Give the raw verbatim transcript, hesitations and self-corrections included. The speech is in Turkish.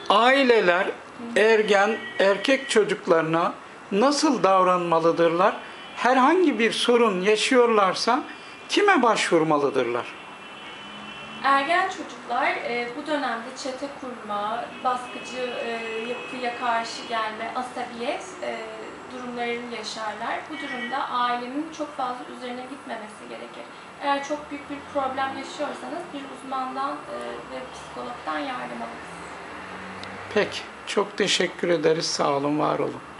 aileler ergen erkek çocuklarına nasıl davranmalıdırlar? Herhangi bir sorun yaşıyorlarsa kime başvurmalıdırlar? Ergen çocuklar e, bu dönemde çete kurma, baskıcı e, yapıya karşı gelme, asabiyet e, durumlarını yaşarlar. Bu durumda ailenin çok fazla üzerine gitmemesi gerekir. Eğer çok büyük bir problem yaşıyorsanız bir uzmandan e, ve psikologdan yardım alınız. Peki, çok teşekkür ederiz. Sağ olun, var olun.